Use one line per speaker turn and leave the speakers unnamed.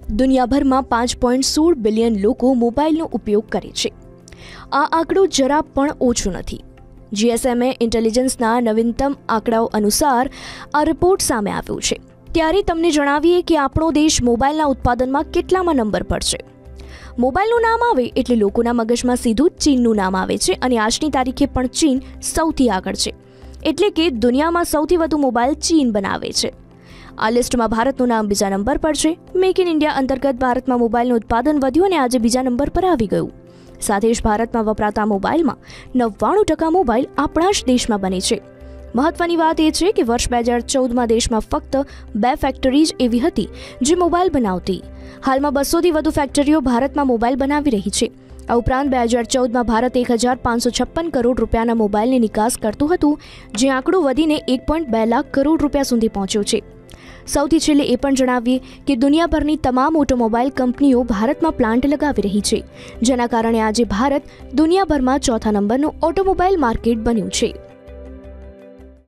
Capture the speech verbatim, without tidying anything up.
દુનિયાભરમાં પાંચ પોઈન્ટ સોળ બિલિયન લોકો મોબાઈલનો ઉપયોગ કરે છે. આ આંકડો જરા પણ ઓછો નથી. જીએસએમએ ઇન્ટેલિજન્સના નવીનતમ આંકડાઓ અનુસાર આ રિપોર્ટ સામે આવ્યો છે. ત્યારે તમને જણાવીએ કે આપણો દેશ મોબાઈલના ઉત્પાદનમાં કેટલામાં નંબર પર છે. મોબાઈલનું નામ આવે એટલે લોકોના મગજમાં સીધું ચીનનું નામ આવે છે અને આજની તારીખે પણ ચીન સૌથી આગળ છે. એટલે કે દુનિયામાં સૌથી વધુ મોબાઈલ ચીન બનાવે છે. આ લિસ્ટમાં ભારતનું નામ બીજા નંબર પર છે. મેક ઇન ઇન્ડિયા અંતર્ગત ભારતમાં મોબાઈલનું ઉત્પાદન વધ્યું અને આજે બીજા નંબર પર આવી ગયું. સાથે જ ભારતમાં વપરાતા મોબાઈલમાં નવ્વાણું ટકા મોબાઈલ આપણા જ દેશમાં બને છે. મહત્વની વાત એ છે કે વર્ષ બે હજાર ચૌદમાં દેશમાં ફક્ત બે ફેક્ટરી જ એવી હતી જે મોબાઈલ બનાવતી. હાલમાં બસોથી વધુ ફેક્ટરીઓ ભારતમાં મોબાઈલ બનાવી રહી છે. આ ઉપરાંત બે હજાર ચૌદમાં ભારત એક હજાર પાંચસો છપ્પન કરોડ રૂપિયાના મોબાઈલની નિકાસ કરતું હતું, જે આંકડો વધીને એક પોઈન્ટ બે લાખ કરોડ રૂપિયા સુધી પહોંચ્યો છે. સૌથી છેલ્લે એ પણ જણાવીએ કે દુનિયાભરની તમામ ઓટોમોબાઈલ કંપનીઓ ભારતમાં પ્લાન્ટ લગાવી રહી છે, જેના કારણે આજે ભારત દુનિયાભરમાં ચોથા નંબરનું ઓટોમોબાઈલ માર્કેટ બન્યું છે.